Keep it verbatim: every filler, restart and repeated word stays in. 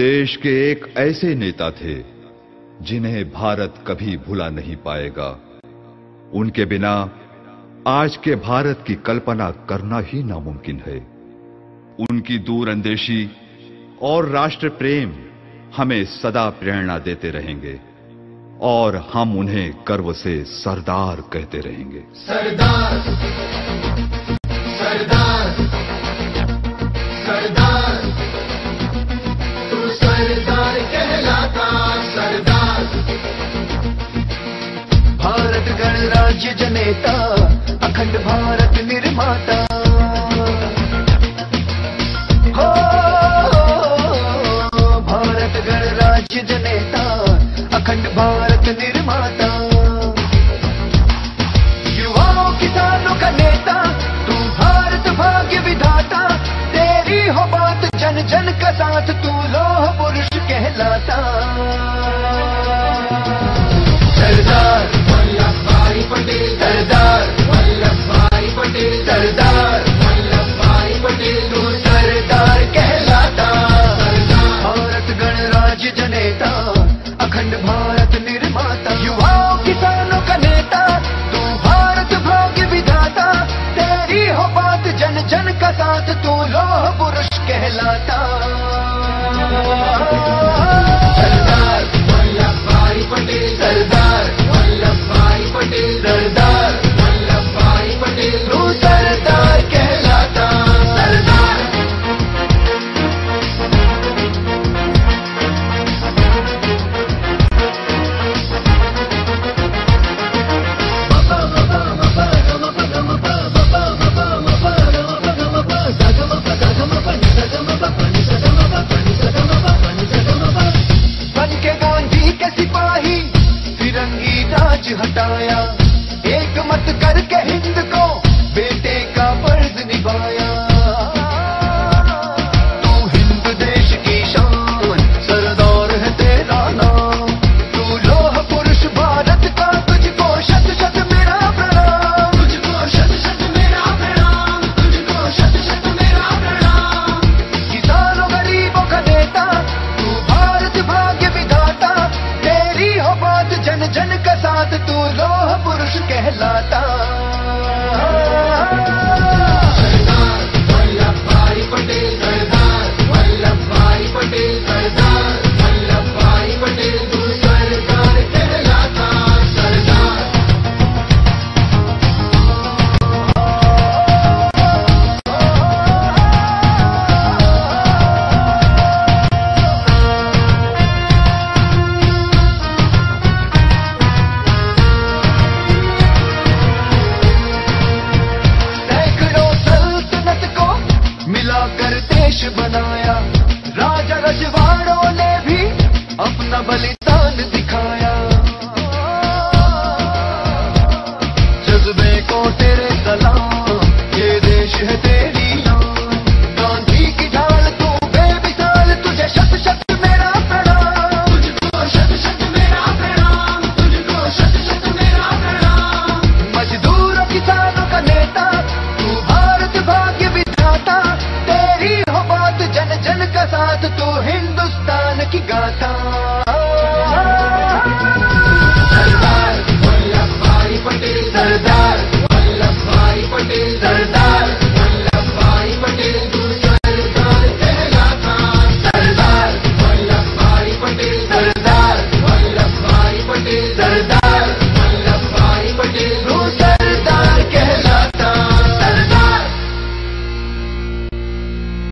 देश के एक ऐसे नेता थे जिन्हें भारत कभी भुला नहीं पाएगा। उनके बिना आज के भारत की कल्पना करना ही नामुमकिन है। उनकी दूरअंदेशी और राष्ट्र प्रेम हमें सदा प्रेरणा देते रहेंगे और हम उन्हें गर्व से सरदार कहते रहेंगे। सरदार सरदार सरदार तू सरदार कहलाता सरदार। भारत गणराज्य जनेता अखंड भारत निर्माता। हो भारत गणराज्य जनेता अखंड भारत निर्माता। युवाओं किसानों का नेता तू भारत भाग्य विधाता। तेरी हो बात जन जन का साथ तू लोह पुरुष कहलाता। सरदार वल्लभ भाई पटेल सरदार वल्लभ भाई पटेल सरदार वल्लभ भाई पटेल तू सरदार कहलाता। भारत गणराज्य जनेता अखंड भारत निर्माता। युवाओं किसानों का नेता तू भारत भाग्य विधाता। तेरी हो बात जन जन का साथ तू लोह पुरुष कहलाता। सरदार वल्लभ भाई पटेल सरदार वल्लभ भाई पटेल सरदार वल्लभ भाई पटेल तू सरदार कहलाता। सरदार हटाया एक मत करके हिंद को बेटे का फर्ज निभाया। तू हिंद देश की शान सरदार है तेरा नाम। तू लोह पुरुष भारत का तुझको शत शत मेरा प्रणाम। तुझको शत शत मेरा प्रणाम। तुझको शत शत मेरा प्रणाम। किसानों गरीबों का नेता तू भारत भाग्य विधाता। तेरी हो बात जन जन का साथ तू लोह पुरुष कहलाता। सरदार वल्लभ भाई पटेल सरदार वल्लभ भाई पटेल सरदार वल्लभ भाई पटेल तू सरदार कहलाता। सरदार मिलाकर देश बनाया। राजा रजवाड़ों ने भी अपना बलि